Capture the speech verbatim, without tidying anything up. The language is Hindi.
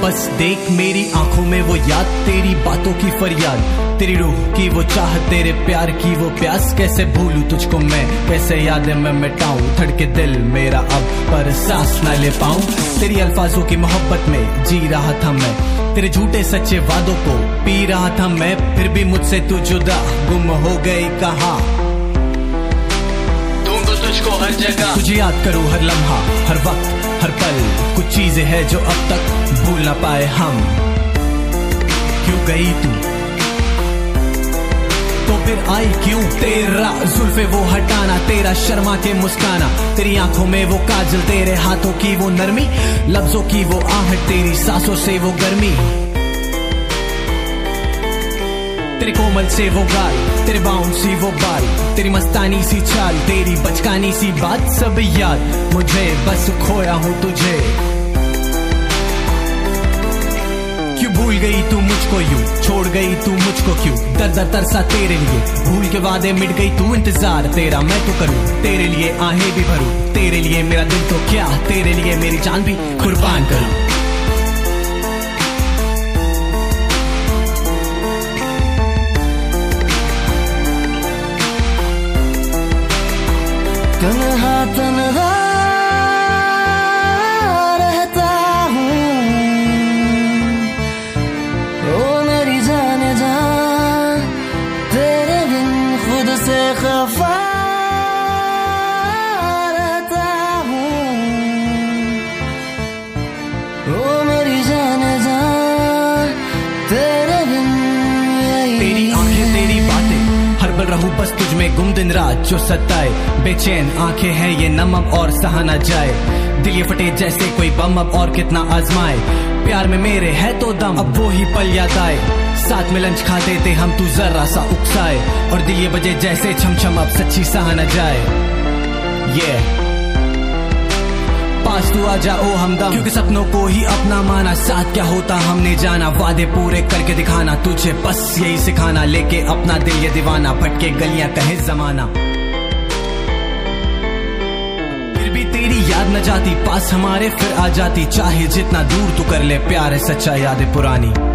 बस देख मेरी आंखों में वो याद, तेरी बातों की फरियाद, तेरी रूह की वो चाह, तेरे प्यार की वो प्यास। कैसे भूलूं तुझको मैं, कैसे यादें मैं मिटाऊं, धड़के दिल मेरा अब पर सांस न ले पाऊं। तेरी अल्फाजों की मोहब्बत में जी रहा था मैं, तेरे झूठे सच्चे वादों को पी रहा था मैं, फिर भी मुझसे तू जुदा गुम हो गई कहाँ। ढूंढूं तुझको हर जगह, तुझे याद करूं हर लम्हा, हर वक्त हर पल। कुछ चीजें हैं जो अब तक भूल ना पाए हम। क्यों गई तू तो फिर आई क्यों? तेरा जुल्फे वो हटाना, तेरा शर्मा के मुस्काना, तेरी आंखों में वो काजल, तेरे हाथों की वो नरमी, लफ्जों की वो आहट, तेरी सांसों से वो गर्मी, तेरे कोमल से वो गाल, तेरे बाउंड सी वो बाल, तेरी मस्तानी सी चाल, तेरी बचकानी सी बात, सब याद मुझे, बस खोया हूँ तुझे। क्यों भूल गई तू मुझको यूं, छोड़ गई तू मुझको क्यों, दर दर तरसा तेरे लिए, भूल के वादे मिट गई तू, इंतजार तेरा मैं तो करूं, तेरे लिए आहें भी भरूं, तेरे लिए मेरा दिल तो क्या, तेरे लिए मेरी जान भी कुर्बान करूं। तन्हा तन्हा रहता हूँ, ओ मेरी जाने जान, तेरे बिन खुद से खफा रहता हूँ, ओ मेरी जाने जान, तेरे बिन यही। तेरी आंखें तेरी बातें, हर पल रहूं बस तुझ में गुम, दिन रात जो सताए, बेचैन आंखें हैं ये नम अब और सहा ना जाए, दिल ये फटे जैसे कोई बम, अब और कितना आजमाए, प्यार में मेरे है तो दम, अब वो ही पल याद आए, साथ में लंच खाते थे हम, तू जरा सा उकसाए, और दिल ये बजे जैसे छम छम, अब सच्ची सहा ना जाए। ये yeah. पास तू आ जाओ हमदम, क्योंकि सपनों को ही अपना माना, साथ क्या होता हमने जाना, वादे पूरे करके दिखाना, तुझे बस यही सिखाना, लेके अपना दिल ये दीवाना, भटके गलियां कहे जमाना, फिर भी तेरी याद न जाती, पास हमारे फिर आ जाती, चाहे जितना दूर तू कर ले प्यार है सच्चा, यादें पुरानी।